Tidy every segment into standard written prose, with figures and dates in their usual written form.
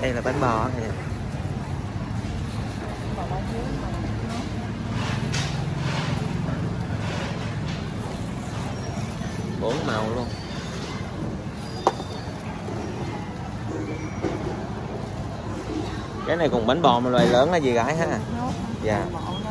Đây là bánh bò nè. Bốn màu luôn. Cái này cùng bánh bò mà loại lớn là gì gái ha? Dạ.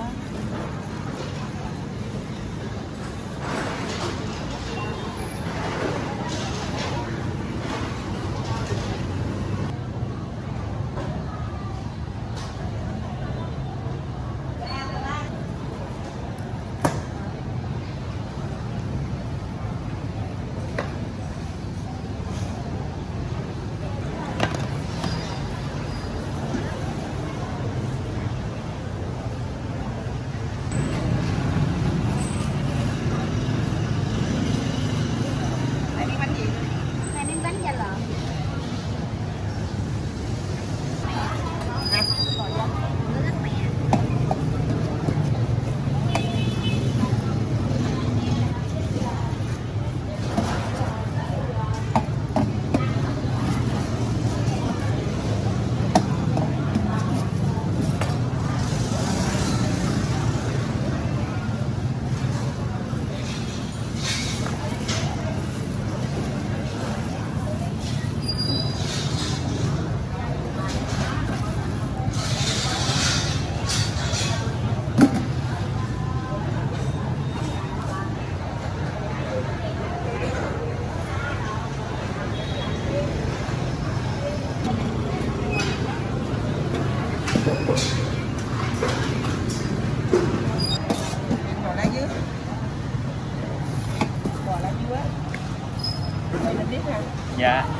Dạ.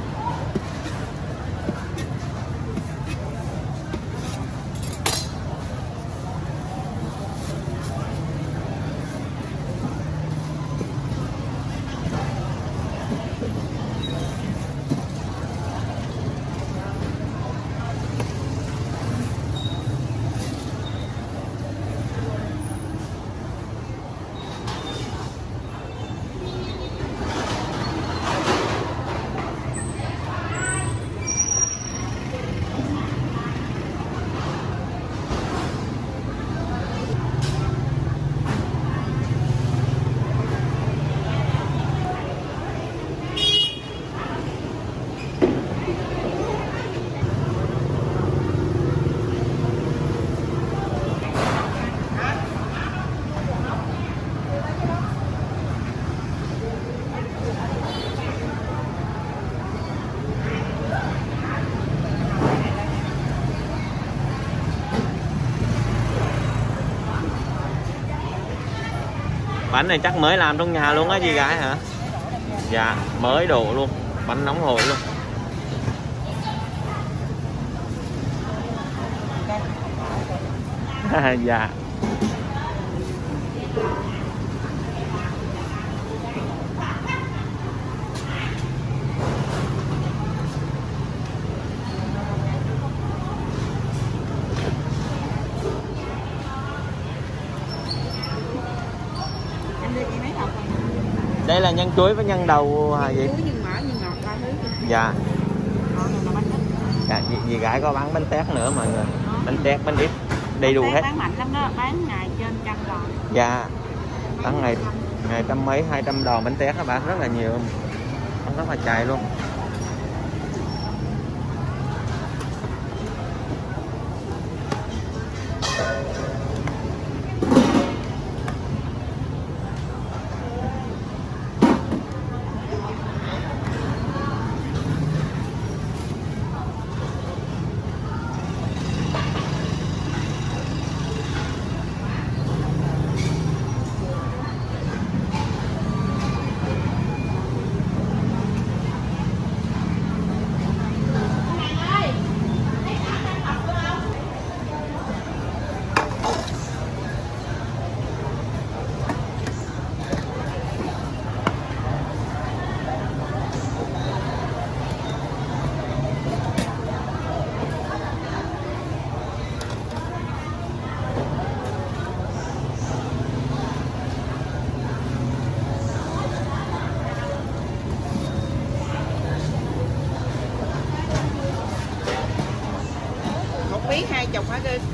Bánh này chắc mới làm trong nhà luôn á chị gái hả? Dạ, mới đổ luôn, bánh nóng hổi luôn. Dạ. Đây là nhân chuối với nhân đầu hả gì? Chuối, nhân mỡ, nhân ngọt, ba thứ. Dạ. Dạ, dì gái có bán bánh tét nữa mọi người. Bánh tét, bánh ít, đầy đủ hết. Bán mạnh lắm đó, bán ngày trên 100 đòn. Dạ. Bán ngày trăm mấy 200 đòn bánh tét các bạn, rất là nhiều. Bán rất là chạy luôn. chục hả Kim?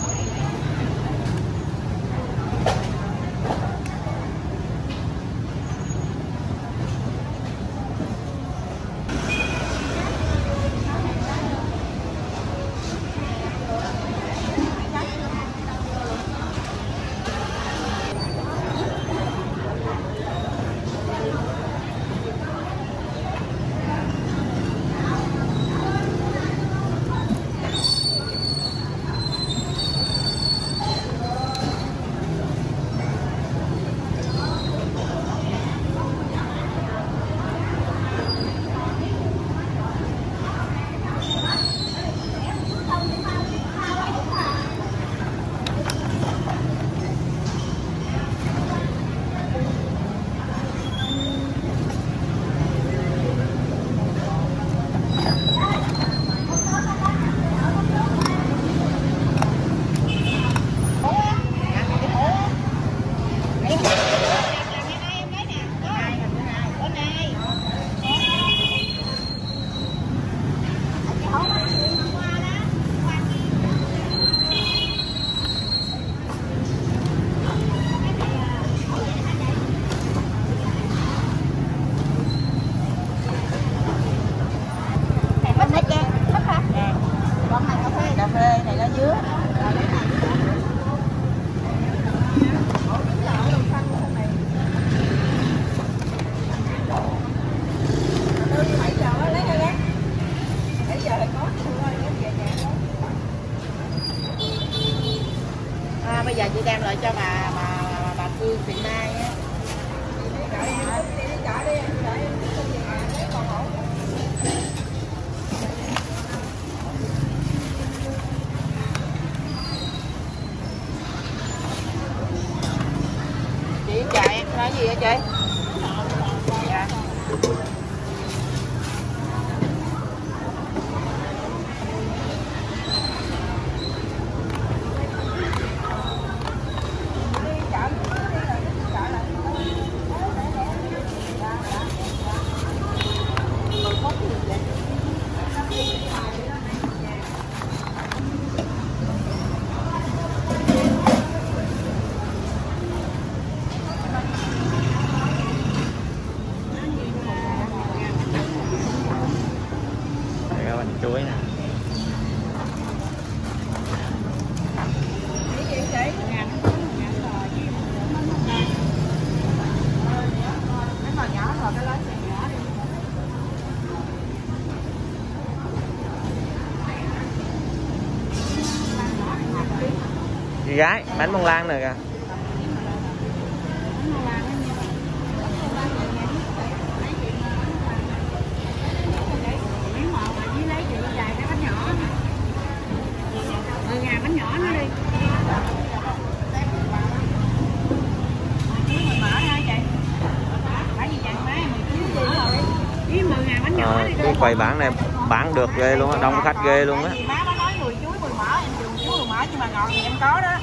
Cà phê này lá dứa. Bây giờ chị đem lại cho bà Phương Thị Mai á. Chị chào em, nói gì hả chị? Dạ. Chuối nè. Chị gái, bánh bông lan này kìa. Bánh nhỏ nó đi. Cái quầy bán này bán được ghê luôn á, đông khách ghê luôn á. Má nó nói mùi chuối mùi mỡ, em dùng chuối mùi mỡ nhưng mà ngọt thì em có đó.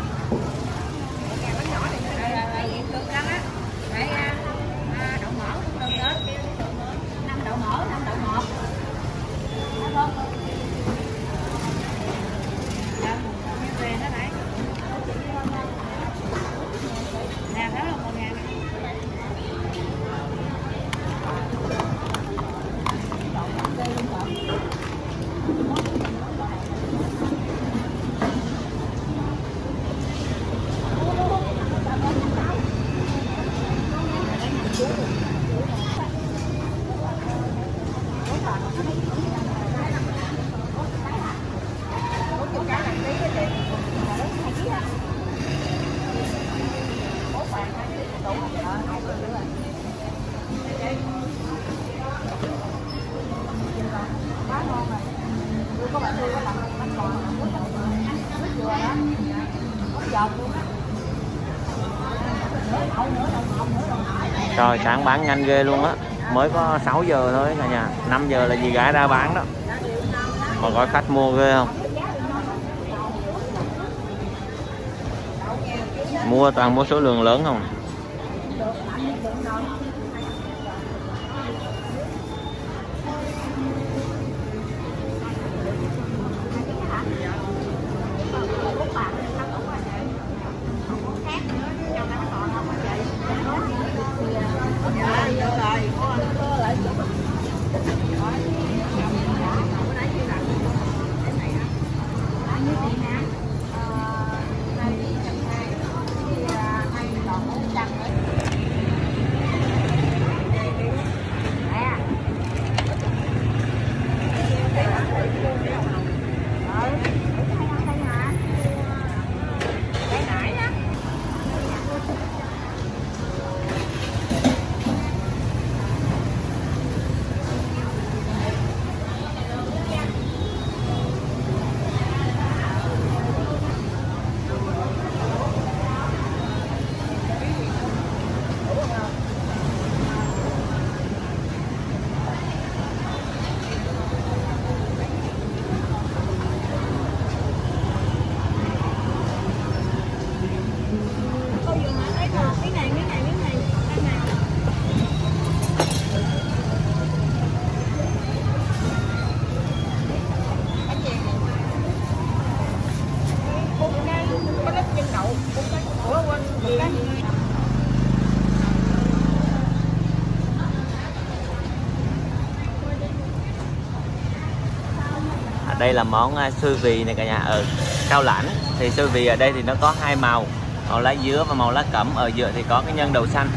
Bánh nhỏ này đây cực lắm á. Đây đậu mỡ cũng được đó. 5 đậu mỡ, 5 đậu ngọt. Đúng không? Về nó đấy. Nè đó là 1.000. Trời, sáng bán nhanh ghê luôn á. Mới có 6 giờ thôi cả nhà. 5 giờ là dì gái ra bán đó. Mà có khách mua ghê không? Mua toàn mua số lượng lớn không? Đây là món xôi vì này cả nhà. Ở Cao Lãnh thì xôi vì ở đây thì nó có hai màu, màu lá dứa và màu lá cẩm. Ở giữa thì có cái nhân đậu xanh.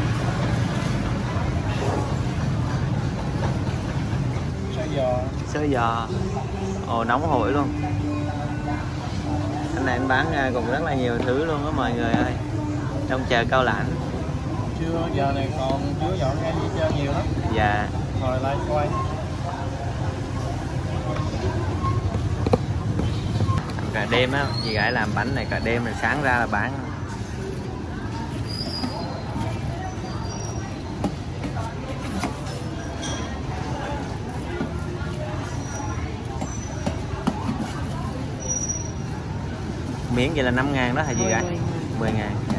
Sơ giò. Ồ, nóng hổi luôn. Anh này anh bán cũng rất là nhiều thứ luôn đó mọi người ơi, trong chợ Cao Lãnh. Chưa, giờ này còn chưa dọn ra đi chơi nhiều lắm. Dạ. Rồi lại quay. Cả đêm á, chị gái làm bánh này cả đêm rồi sáng ra là bán. Miếng vậy là 5.000 đó hả chị gái? 10.000.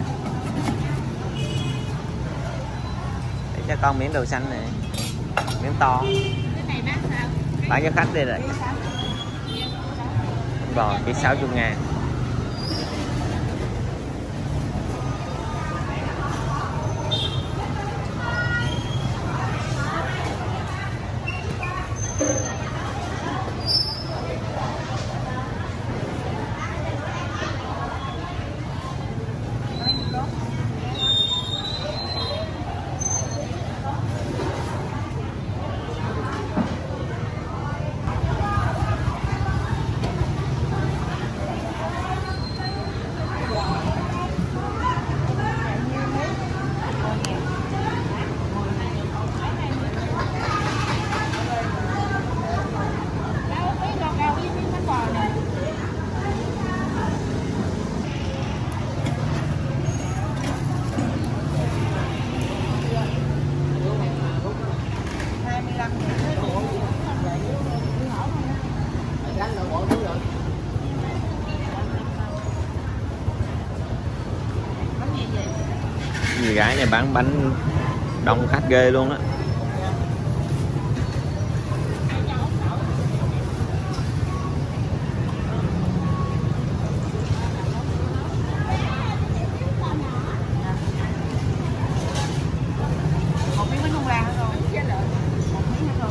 Để cho con miếng đậu xanh này, miếng to. Cái này bán sao? Bán cho khách đi rồi. Bò chỉ 60.000. Người gái này bán bánh đông khách ghê luôn á. Một miếng bánh bông lan nữa rồi. Một miếng nữa rồi.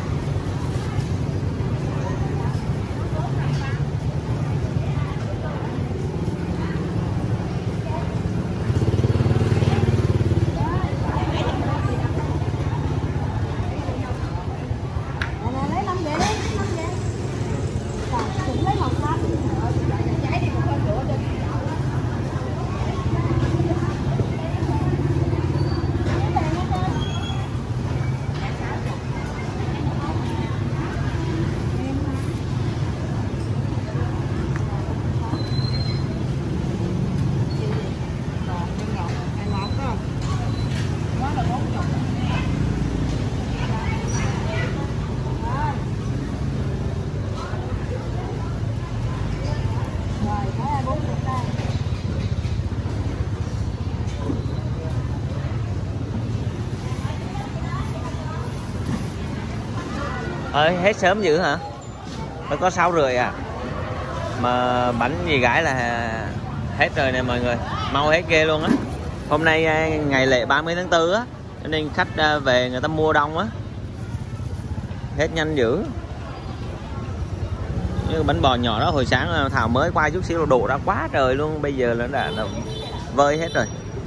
Hết sớm dữ hả? Mới có 6 rưỡi à? Mà bánh gì gái là hết rồi nè mọi người. Mau hết ghê luôn á. Hôm nay ngày lễ 30 tháng 4 á, cho nên khách về người ta mua đông á. Hết nhanh dữ. Như bánh bò nhỏ đó hồi sáng Thảo mới qua chút xíu đổ ra quá trời luôn. Bây giờ nó đã vơi hết rồi.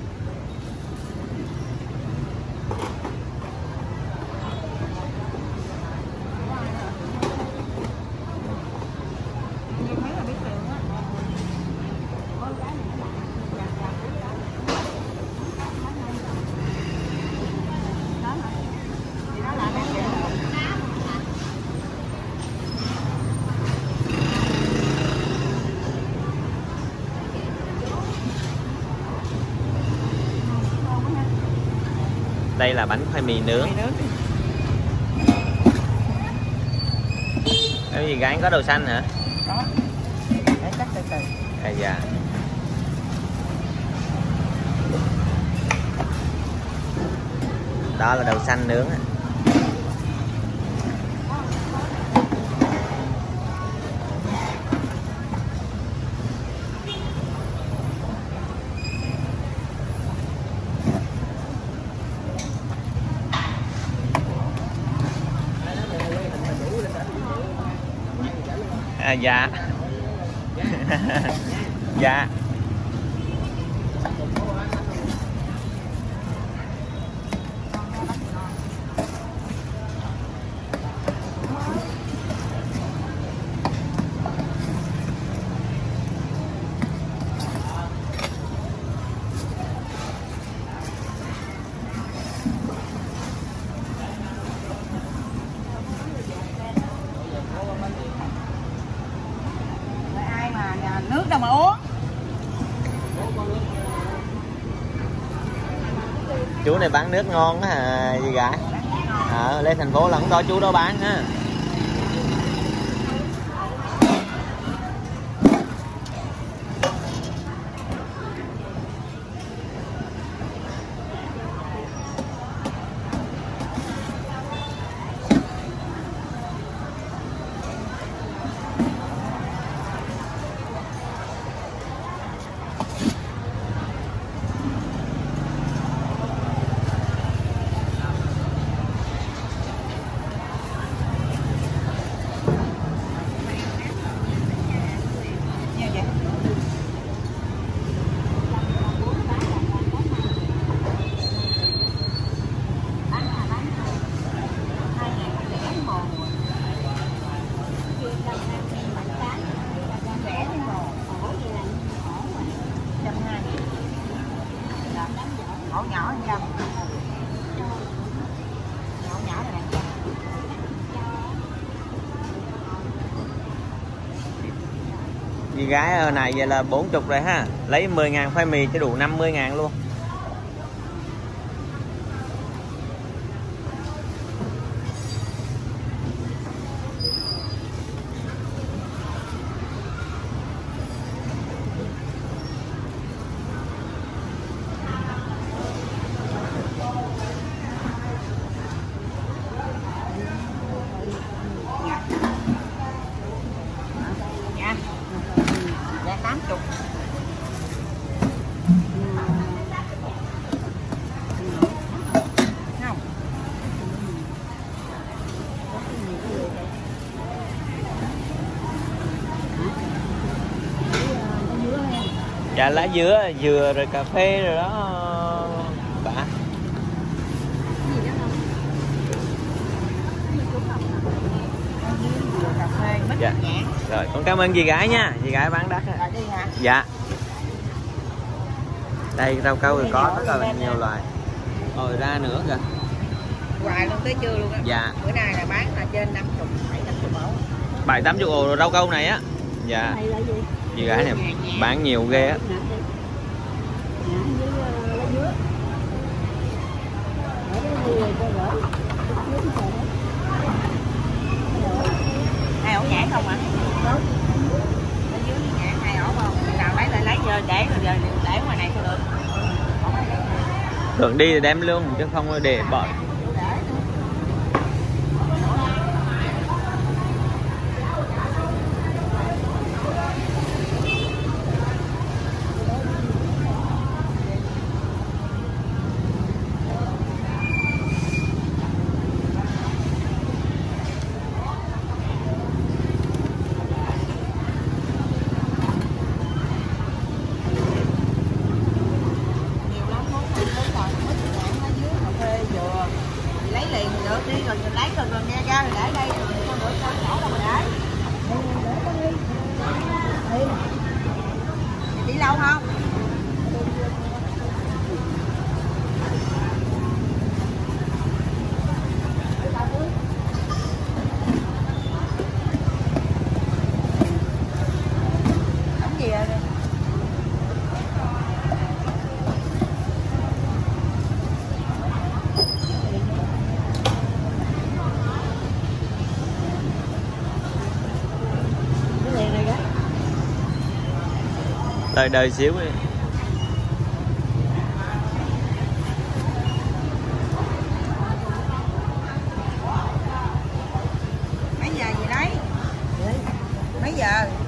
Đây là bánh khoai mì nướng. Cái gì gái có đậu xanh hả? Có. Để cắt từ từ. À dạ. Đó là đậu xanh nướng á. Dạ. Dạ. Ai mà nước đâu mà uống. Chú này bán nước ngon á gì gái. Lên thành phố là không có chú đó bán á. Ổ nhỏ 100. Ổ nhỏ này 100. Chị gái này vậy là 40 rồi ha. Lấy 10.000 khoai mì cho đủ 50.000 luôn. Dạ. Dạ 80. Không. Dạ lá dứa, dừa rồi cà phê rồi đó bà. Cà phê mít Dạ. nhãn. Rồi con cảm ơn chị gái nha, chị gái bán đắt á. Rồi đi hả? Dạ. Đây rau câu thì có rất là nhiều loại. Rồi ra nữa kìa. Hoài luôn tới trưa luôn á. Dạ. Bữa nay là bán là trên 50, 70 ổ. 7-80 ổ rồi rau câu này á. Dạ. Này là gì? Chị gái này bán nhiều ghê á. Hai ổ nhãn không ạ? Ở dưới nhãn 2 ổ không? Chừng nào lấy lại lấy giờ để rồi giờ để ngoài này thôi được. Thường đi thì đem luôn chứ không để bỏ. Nhiều lắm, món này lớn rồi, mít nhãn ở dưới cà phê dừa. Lấy liền được đi rồi lấy rồi nghe ra rồi để đây rồi con bữa con nhỏ đâu mà để. Đi lâu không? Đóng gì rồi? Đời đời xíu đi. Mấy giờ gì đấy? Mấy giờ?